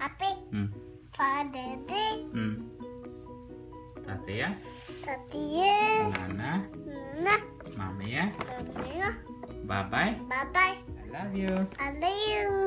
Apa? Father Day. Tate ya. Tatia. Nana. Nah. Mami ya. Mami ya. Bye bye. Bye bye. I love you. I love you.